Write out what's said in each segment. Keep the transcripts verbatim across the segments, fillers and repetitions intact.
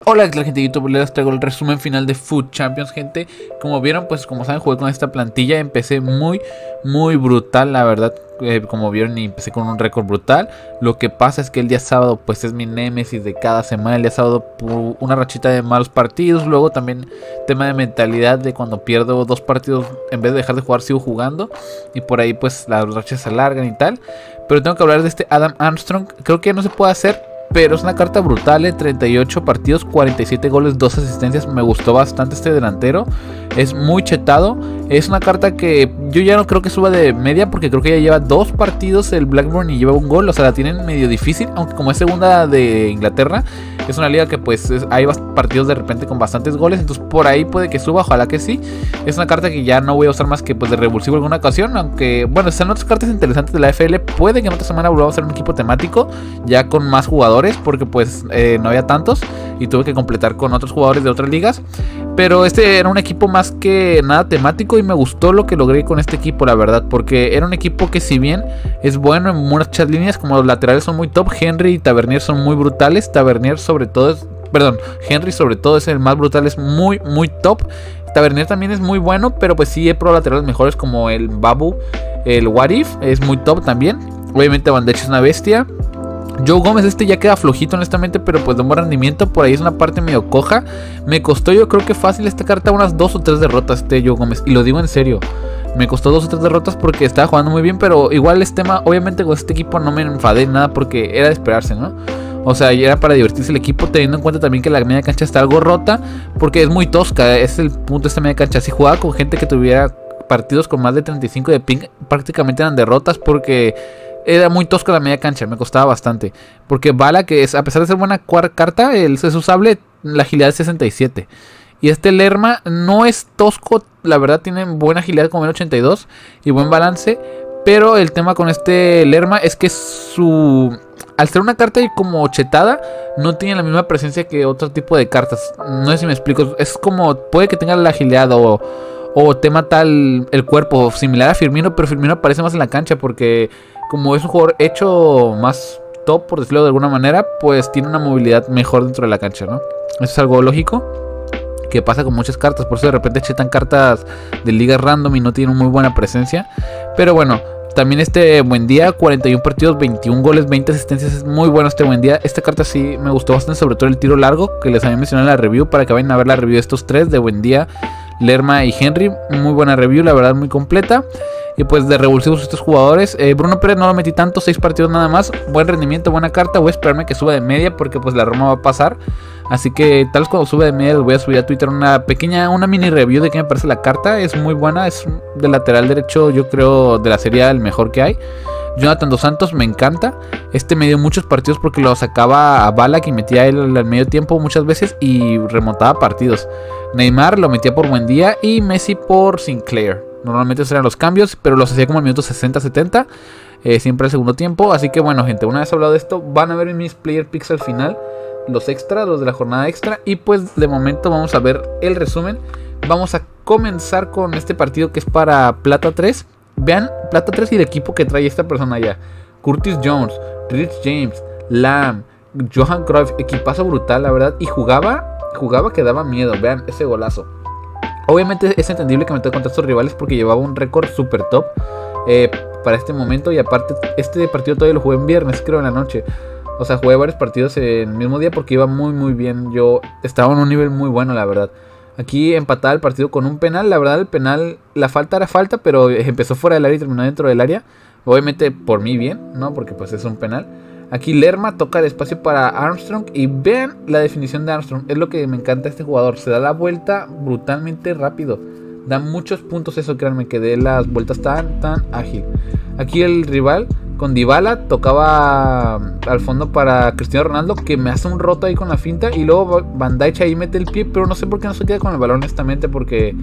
Hola, ¿qué tal, gente de YouTube? Les traigo el resumen final de Food Champions, gente. Como vieron, pues como saben, jugué con esta plantilla. Empecé muy, muy brutal, la verdad. eh, Como vieron, y empecé con un récord brutal. Lo que pasa es que el día sábado, pues es mi némesis de cada semana. El día sábado, una rachita de malos partidos. Luego también tema de mentalidad de cuando pierdo dos partidos, en vez de dejar de jugar, sigo jugando. Y por ahí, pues las rachas se alargan y tal. Pero tengo que hablar de este Adam Armstrong. Creo que no se puede hacer, pero es una carta brutal, ¿eh? treinta y ocho partidos, cuarenta y siete goles, dos asistencias. Me gustó bastante este delantero. Es muy chetado. Es una carta que yo ya no creo que suba de media, porque creo que ya lleva dos partidos el Blackburn y lleva un gol. O sea, la tienen medio difícil, aunque como es segunda de Inglaterra, es una liga que pues es, hay partidos de repente con bastantes goles. Entonces por ahí puede que suba, ojalá que sí. Es una carta que ya no voy a usar más que pues de revulsivo en alguna ocasión. Aunque bueno, están otras cartas interesantes de la F L. Puede que en otra semana volvamos a hacer un equipo temático, ya con más jugadores, porque pues eh, no había tantos y tuve que completar con otros jugadores de otras ligas. Pero este era un equipo más que nada temático y me gustó lo que logré con este equipo, la verdad, porque era un equipo que, si bien es bueno en muchas líneas, como los laterales son muy top, Henry y Tavernier son muy brutales. Tavernier sobre todo es, perdón, Henry sobre todo es el más brutal, es muy muy top. Tavernier también es muy bueno, pero pues sí he probado laterales mejores como el Babu, el What If, es muy top también. Obviamente Van Dijk es una bestia. Joe Gómez, este ya queda flojito honestamente, pero pues de buen rendimiento. Por ahí es una parte medio coja. Me costó, yo creo que fácil esta carta, unas dos o tres derrotas este Joe Gómez, y lo digo en serio. Me costó dos o tres derrotas porque estaba jugando muy bien, pero igual este tema, obviamente con este equipo no me enfadé nada porque era de esperarse, ¿no? O sea, ya era para divertirse el equipo, teniendo en cuenta también que la media cancha está algo rota, porque es muy tosca, es el punto de esta media cancha. Si jugaba con gente que tuviera partidos con más de treinta y cinco de ping, prácticamente eran derrotas porque era muy tosca la media cancha, me costaba bastante. Porque Bala, que es, a pesar de ser buena carta, el es usable, la agilidad es sesenta y siete. Y este Lerma no es tosco, la verdad tiene buena agilidad como el ochenta y dos y buen balance. Pero el tema con este Lerma es que su... al ser una carta como chetada, no tiene la misma presencia que otro tipo de cartas. No sé si me explico, es como, puede que tenga la agilidad o... o te mata el, el cuerpo, similar a Firmino, pero Firmino aparece más en la cancha porque como es un jugador hecho más top, por decirlo de alguna manera, pues tiene una movilidad mejor dentro de la cancha, ¿no? Eso es algo lógico que pasa con muchas cartas, por eso de repente chetan cartas de ligas random y no tienen muy buena presencia. Pero bueno, también este Buendía, cuarenta y uno partidos, veintiún goles, veinte asistencias, es muy bueno este Buendía. Esta carta sí me gustó bastante, sobre todo el tiro largo, que les había mencionado en la review, para que vayan a ver la review de estos tres, de Buendía, Lerma y Henry. Muy buena review, la verdad, muy completa. Y pues de revulsivos estos jugadores, eh, Bruno Pérez no lo metí tanto, seis partidos nada más. Buen rendimiento, buena carta. Voy a esperarme que suba de media porque pues la Roma va a pasar. Así que tal vez cuando sube de media les voy a subir a Twitter una pequeña, una mini review de qué me parece la carta. Es muy buena, es de lateral derecho, yo creo de la serie el mejor que hay. Jonathan Dos Santos me encanta. Este me dio muchos partidos porque lo sacaba a Balak y metía a él al medio tiempo muchas veces y remontaba partidos. Neymar lo metía por Buendía y Messi por Sinclair. Normalmente esos eran los cambios, pero los hacía como al minuto sesenta setenta, eh, siempre al segundo tiempo. Así que bueno, gente, una vez hablado de esto, van a ver mis player picks al final, los extras, los de la jornada extra. Y pues de momento vamos a ver el resumen. Vamos a comenzar con este partido que es para Plata tres. Vean Plata tres y el equipo que trae esta persona allá: Curtis Jones, Rich James, Lam, Johan Cruyff. Equipazo brutal, la verdad. Y jugaba, jugaba que daba miedo. Vean ese golazo. Obviamente es entendible que me toque contra estos rivales porque llevaba un récord super top eh, para este momento. Y aparte este partido todavía lo jugué en viernes, creo, en la noche. O sea, jugué varios partidos en el mismo día porque iba muy muy bien. Yo estaba en un nivel muy bueno, la verdad. Aquí empataba el partido con un penal. La verdad el penal, la falta era falta, pero empezó fuera del área y terminó dentro del área. Obviamente por mí bien, ¿no? Porque pues es un penal. Aquí Lerma toca el espacio para Armstrong. Y vean la definición de Armstrong. Es lo que me encanta de este jugador. Se da la vuelta brutalmente rápido. Da muchos puntos eso, créanme, que dé las vueltas tan, tan ágil. Aquí el rival con Dybala tocaba al fondo para Cristiano Ronaldo, que me hace un roto ahí con la finta. Y luego Van Dijk ahí mete el pie, pero no sé por qué no se queda con el balón honestamente, porque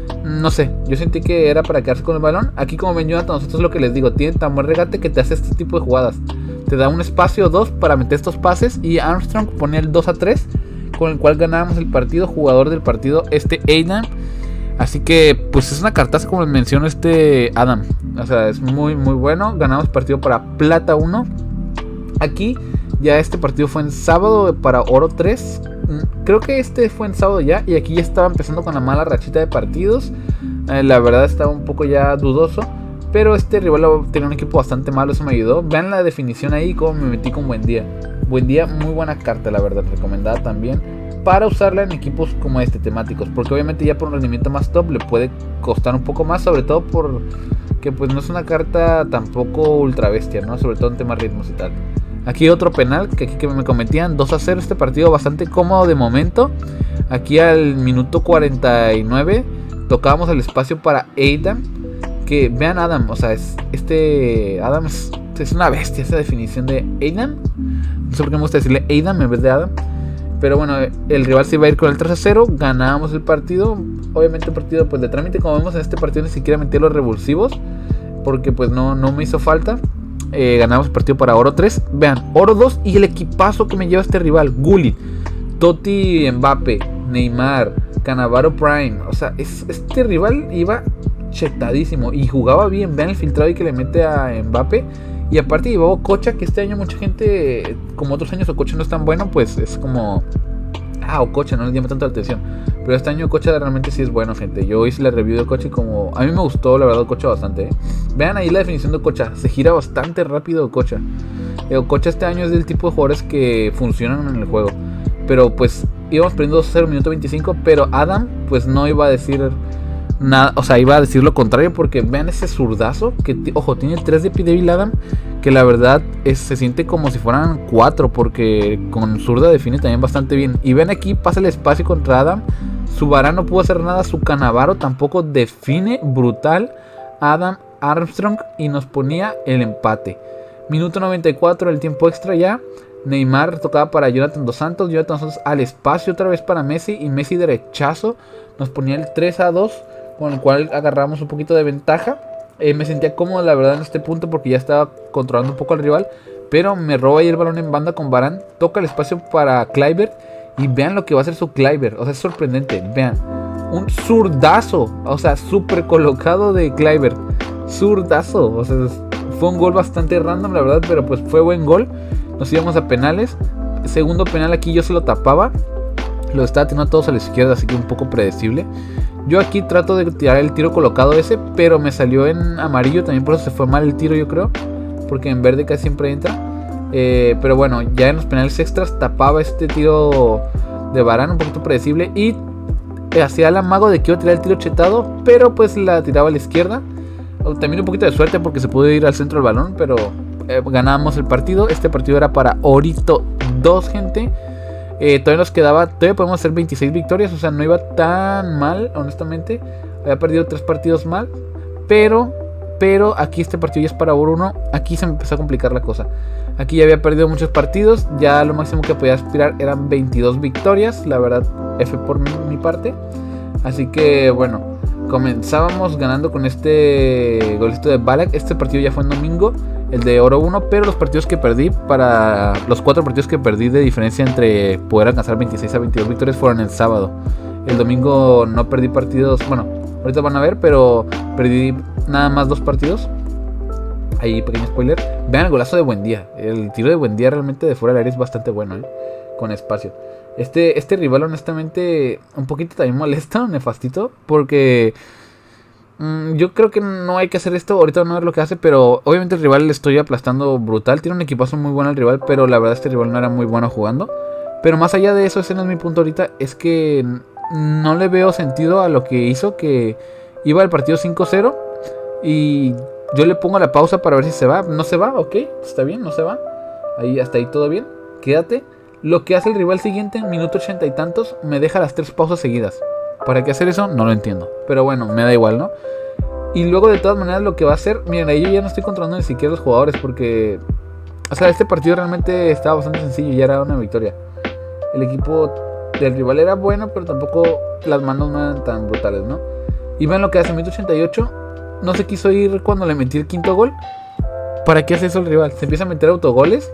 no sé, yo sentí que era para quedarse con el balón. Aquí, como ven, Jonathan, nosotros es lo que les digo, tiene tan buen regate que te hace este tipo de jugadas. Te da un espacio dos para meter estos pases. Y Armstrong ponía el dos a tres, con el cual ganábamos el partido. Jugador del partido, este Adam. Así que pues es una cartaza, como les menciono, este Adam. O sea, es muy muy bueno. Ganamos partido para Plata uno. Aquí ya este partido fue en sábado para Oro tres. creo que este fue en sábado ya. Y aquí ya estaba empezando con la mala rachita de partidos. eh, La verdad estaba un poco ya dudoso. Pero este rival tenía un equipo bastante malo, eso me ayudó. Vean la definición ahí, como me metí con Buendía. Buendía, muy buena carta, la verdad, recomendada también para usarla en equipos como este, temáticos. Porque obviamente ya por un rendimiento más top le puede costar un poco más. Sobre todo porque pues no es una carta tampoco ultra bestia, ¿no? Sobre todo en temas ritmos y tal. Aquí otro penal que aquí que me cometían, dos a cero. Este partido bastante cómodo de momento. Aquí al minuto cuarenta y nueve tocábamos el espacio para Adam. Que vean Adam, o sea, es, este Adam es, es una bestia, esa definición de Adam. No sé por qué me gusta decirle Adam en vez de Adam. Pero bueno, el rival se iba a ir con el tres a cero. Ganábamos el partido. Obviamente el partido pues de trámite. Como vemos en este partido ni siquiera metí los revulsivos, porque pues no, no me hizo falta. eh, Ganamos el partido para oro tres. Vean, oro dos y el equipazo que me lleva este rival. Gullit, Totti, Mbappé, Neymar, Cannavaro Prime. O sea, es, este rival iba chetadísimo y jugaba bien. Vean el filtrado y que le mete a Mbappé. Y aparte llevaba Okocha, que este año mucha gente, como otros años Okocha no es tan bueno, pues es como... Ah, Okocha, no le llama tanto la atención. Pero este año Okocha realmente sí es bueno, gente. Yo hice la review de Okocha y como... A mí me gustó, la verdad, Okocha bastante, ¿eh? Vean ahí la definición de Okocha. Se gira bastante rápido Okocha. eh, Okocha este año es del tipo de jugadores que funcionan en el juego. Pero pues íbamos perdiendo dos a cero, minuto veinticinco. Pero Adam pues no iba a decir... Nada, o sea, iba a decir lo contrario, porque vean ese zurdazo que, ojo, tiene tres de pie débil Adam, que la verdad es, se siente como si fueran cuatro, porque con zurda define también bastante bien. Y ven aquí, pasa el espacio contra Adam. Su Varane no pudo hacer nada, su Cannavaro tampoco, define brutal Adam Armstrong y nos ponía el empate. Minuto noventa y cuatro, el tiempo extra ya. Neymar tocaba para Jonathan dos Santos, Jonathan dos Santos al espacio otra vez para Messi, y Messi derechazo nos ponía el tres a dos, con el cual agarramos un poquito de ventaja. eh, Me sentía cómodo la verdad en este punto, porque ya estaba controlando un poco al rival. Pero me roba ahí el balón en banda con Varane, toca el espacio para Kluivert. Y vean lo que va a hacer su Kluivert, o sea, es sorprendente. Vean, un zurdazo, o sea, súper colocado de Kluivert. Zurdazo, o sea, fue un gol bastante random la verdad, pero pues fue buen gol. Nos íbamos a penales. Segundo penal aquí yo se lo tapaba. Lo estaba teniendo todos a la izquierda, así que un poco predecible. Yo aquí trato de tirar el tiro colocado ese, pero me salió en amarillo. También por eso se fue mal el tiro, yo creo, porque en verde casi siempre entra. eh, Pero bueno, ya en los penales extras tapaba este tiro de Varane, un poquito predecible. Y hacía el amago de que iba a tirar el tiro chetado, pero pues la tiraba a la izquierda. También un poquito de suerte porque se pudo ir al centro del balón, pero eh, ganábamos el partido. Este partido era para Orito dos, gente. Eh, todavía nos quedaba, todavía podemos hacer veintiséis victorias, o sea, no iba tan mal, honestamente. Había perdido tres partidos mal, pero, pero aquí este partido ya es para oro uno. Aquí se me empezó a complicar la cosa. Aquí ya había perdido muchos partidos, ya lo máximo que podía aspirar eran veintidós victorias, la verdad, F por mi, mi parte. Así que bueno, comenzábamos ganando con este golito de Ballack. Este partido ya fue en domingo, el de oro uno, pero los partidos que perdí, para los cuatro partidos que perdí de diferencia entre poder alcanzar veintiséis a veintidós victorias, fueron el sábado. El domingo no perdí partidos, bueno, ahorita van a ver, pero perdí nada más dos partidos. Ahí pequeño spoiler. Vean el golazo de Buendía. El tiro de Buendía realmente de fuera del área es bastante bueno, ¿eh? Con espacio. Este, este rival honestamente un poquito también molesta, nefastito, porque yo creo que no hay que hacer esto. Ahorita van a ver lo que hace, pero obviamente el rival le estoy aplastando brutal. Tiene un equipazo muy bueno el rival, pero la verdad este rival no era muy bueno jugando. Pero más allá de eso, ese no es mi punto ahorita. Es que no le veo sentido a lo que hizo, que iba el partido cinco cero y yo le pongo la pausa para ver si se va. No se va, ok, está bien, no se va. Ahí, hasta ahí todo bien, quédate. Lo que hace el rival siguiente en minuto ochenta y tantos, me deja las tres pausas seguidas. ¿Para qué hacer eso? No lo entiendo. Pero bueno, me da igual, ¿no? Y luego de todas maneras lo que va a hacer... Miren, ahí yo ya no estoy controlando ni siquiera los jugadores, porque... O sea, este partido realmente estaba bastante sencillo, ya era una victoria. El equipo del rival era bueno, pero tampoco las manos no eran tan brutales, ¿no? Y ven lo que hace, minuto ochenta y ocho. No se quiso ir cuando le metí el quinto gol. ¿Para qué hace eso el rival? Se empieza a meter autogoles.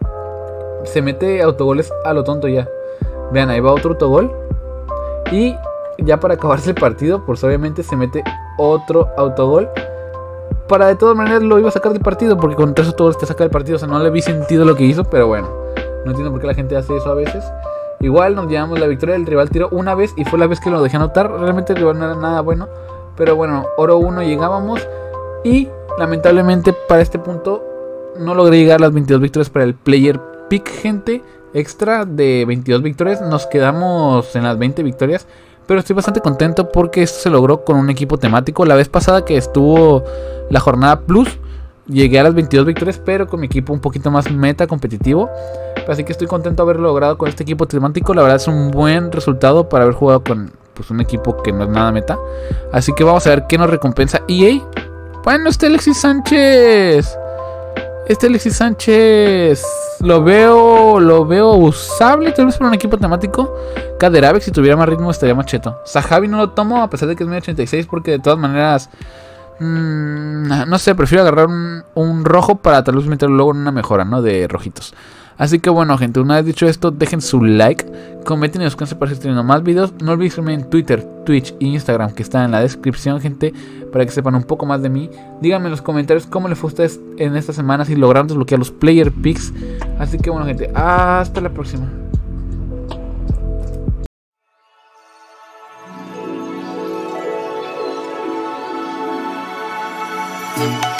Se mete autogoles a lo tonto ya. Vean, ahí va otro autogol. Y ya para acabarse el partido, pues obviamente se mete otro autogol. Para de todas maneras lo iba a sacar del partido, porque con tres autogoles te saca del partido. O sea, no le vi sentido lo que hizo, pero bueno, no entiendo por qué la gente hace eso a veces. Igual nos llevamos la victoria, el rival tiró una vez y fue la vez que lo dejé anotar. Realmente el rival no era nada bueno, pero bueno, oro uno llegábamos. Y lamentablemente para este punto no logré llegar a las veintidós victorias para el player pick, gente. Extra de veintidós victorias, nos quedamos en las veinte victorias. Pero estoy bastante contento porque esto se logró con un equipo temático. La vez pasada que estuvo la jornada plus, llegué a las veintidós victorias, pero con mi equipo un poquito más meta competitivo. Así que estoy contento de haberlo logrado con este equipo temático. La verdad es un buen resultado para haber jugado con pues, un equipo que no es nada meta. Así que vamos a ver qué nos recompensa E A. Bueno, este Alexis Sánchez. Este Alexis Sánchez lo veo lo veo usable tal vez para un equipo temático. Kaderabek, si tuviera más ritmo, estaría más cheto. Sahavi no lo tomo a pesar de que es medio ochenta y seis, porque de todas maneras mmm, no sé, prefiero agarrar un, un rojo para tal vez meterlo luego en una mejora, ¿no? De rojitos. Así que bueno, gente, una vez dicho esto, dejen su like, comenten y suscríbanse para seguir teniendo más videos. No olviden seguirme en Twitter, Twitch e Instagram, que están en la descripción, gente, para que sepan un poco más de mí. Díganme en los comentarios cómo les fue a ustedes en esta semana, si lograron desbloquear los player picks. Así que bueno, gente, hasta la próxima. Thank you.